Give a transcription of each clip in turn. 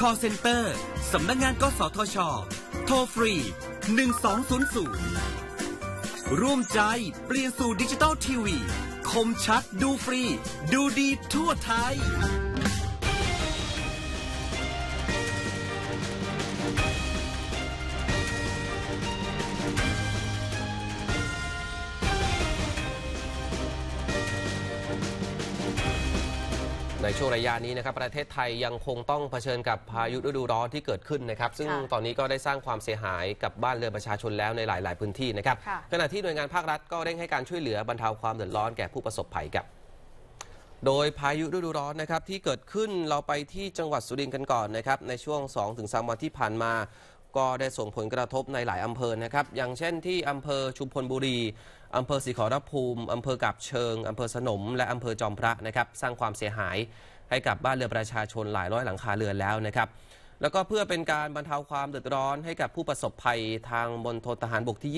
Call Center สำนักงานกสทช.โทรฟรี1200ร่วมใจเปลี่ยนสู่ดิจิตอลทีวีคมชัดดูฟรีดูดีทั่วไทยในช่วงระยะนี้นะครับประเทศไทยยังคงต้องเผชิญกับพายุฤดูร้อนที่เกิดขึ้นนะครับซึ่งตอนนี้ก็ได้สร้างความเสียหายกับบ้านเรือนประชาชนแล้วในหลายๆพื้นที่นะครับขณะที่หน่วยงานภาครัฐก็เร่งให้การช่วยเหลือบรรเทาความเดือดร้อนแก่ผู้ประสบภัยครับโดยพายุฤดูร้อนนะครับที่เกิดขึ้นเราไปที่จังหวัดสุรินทร์กันก่อนนะครับในช่วง 2-3 วันที่ผ่านมาก็ได้ส่งผลกระทบในหลายอำเภอนะครับอย่างเช่นที่อำเภอชุมพลบุรีอำเภอศรีขอรภูมิอำเภอกาบเชิงอำเภอสนมและอำเภอจอมพระนะครับสร้างความเสียหายให้กับบ้านเรือนประชาชนหลายร้อยหลังคาเรือนแล้วนะครับแล้วก็เพื่อเป็นการบรรเทาความเดือดร้อนให้กับผู้ประสบภัยทางมณฑลทหารบกที่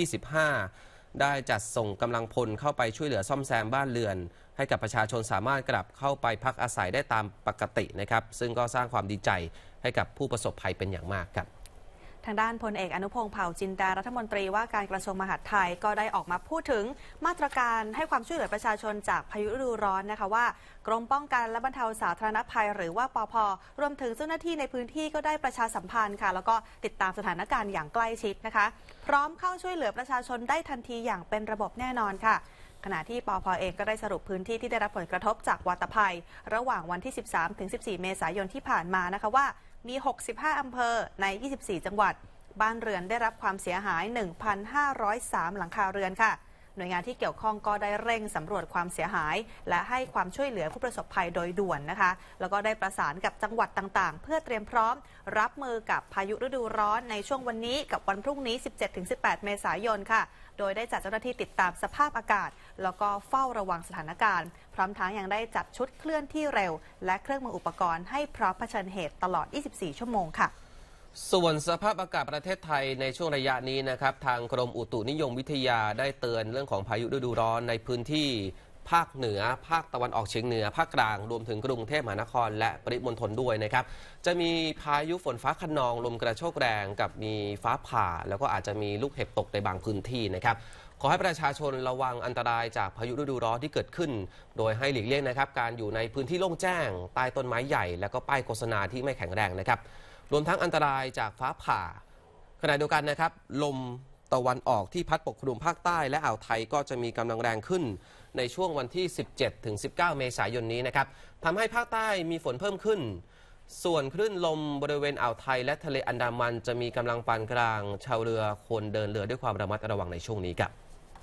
25ได้จัดส่งกำลังพลเข้าไปช่วยเหลือซ่อมแซมบ้านเรือนให้กับประชาชนสามารถกลับเข้าไปพักอาศัยได้ตามปกตินะครับซึ่งก็สร้างความดีใจให้กับผู้ประสบภัยเป็นอย่างมากครับทางด้านพลเอกอนุพงษ์เผ่าจินดารัฐมนตรีว่าการกระทรวงมหาดไทยก็ได้ออกมาพูดถึงมาตรการให้ความช่วยเหลือประชาชนจากพายุฤดูร้อนนะคะว่ากรมป้องกันและบรรเทาสาธารณภัยหรือว่าปภ.รวมถึงเจ้าหน้าที่ในพื้นที่ก็ได้ประชาสัมพันธ์ค่ะแล้วก็ติดตามสถานการณ์อย่างใกล้ชิดนะคะพร้อมเข้าช่วยเหลือประชาชนได้ทันทีอย่างเป็นระบบแน่นอนค่ะขณะที่ปภ.เองก็ได้สรุปพื้นที่ที่ได้รับผลกระทบจากวาตภัยระหว่างวันที่ 13-14 เมษายนที่ผ่านมานะคะว่ามี 65 อำเภอใน 24 จังหวัดบ้านเรือนได้รับความเสียหาย 1,503 หลังคาเรือนค่ะหน่วยงานที่เกี่ยวข้องก็ได้เร่งสำรวจความเสียหายและให้ความช่วยเหลือผู้ประสบภัยโดยด่วนนะคะแล้วก็ได้ประสานกับจังหวัดต่างๆเพื่อเตรียมพร้อมรับมือกับพายุฤดูร้อนในช่วงวันนี้กับวันพรุ่งนี้ 17-18 เมษายนค่ะโดยได้จัดเจ้าหน้าที่ติดตามสภาพอากาศแล้วก็เฝ้าระวังสถานการณ์พร้อมทั้งยังได้จัดชุดเคลื่อนที่เร็วและเครื่องมืออุปกรณ์ให้พร้อมเผชิญเหตุตลอด 24 ชั่วโมงค่ะส่วนสภาพอากาศประเทศไทยในช่วงระยะนี้นะครับทางกรมอุตุนิยมวิทยาได้เตือนเรื่องของพายุฤดูร้อนในพื้นที่ภาคเหนือภาคตะวันออกเฉียงเหนือภาคกลางรวมถึงกรุงเทพมหานครและปริมณฑลด้วยนะครับจะมีพายุฝนฟ้าคะนองลมกระโชกแรงกับมีฟ้าผ่าแล้วก็อาจจะมีลูกเห็บตกในบางพื้นที่นะครับขอให้ประชาชนระวังอันตรายจากพายุฤดูร้อนที่เกิดขึ้นโดยให้หลีกเลี่ยงนะครับการอยู่ในพื้นที่โล่งแจ้งใต้ต้นไม้ใหญ่และก็ป้ายโฆษณาที่ไม่แข็งแรงนะครับรวมทั้งอันตรายจากฟ้าผ่าขณะเดียวกันนะครับลมตะวันออกที่พัดปกคลุมภาคใต้และอ่าวไทยก็จะมีกำลังแรงขึ้นในช่วงวันที่ 17-19 เมษายนนี้นะครับทำให้ภาคใต้มีฝนเพิ่มขึ้นส่วนคลื่นลมบริเวณอ่าวไทยและทะเลอันดามันจะมีกำลังปานกลางชาวเรือควรเดินเรือด้วยความระมัดระวังในช่วงนี้ครับ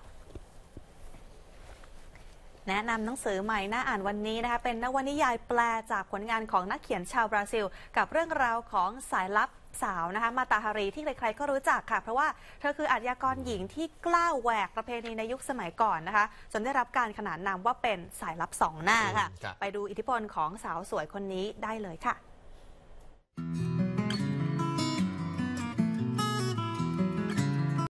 แนะนำหนังสือใหม่น่าอ่านวันนี้นะคะเป็นนวนิยายแปลจากผลงานของนักเขียนชาวบราซิลกับเรื่องราวของสายลับสาวนะคะมาตาฮารีที่ใครๆก็รู้จักค่ะเพราะว่าเธอคืออาชญากรหญิงที่กล้าแหวกประเพณีในยุคสมัยก่อนนะคะจนได้รับการขนานนามว่าเป็นสายลับสองหน้าค่ะไปดูอิทธิพลของสาวสวยคนนี้ได้เลยค่ะ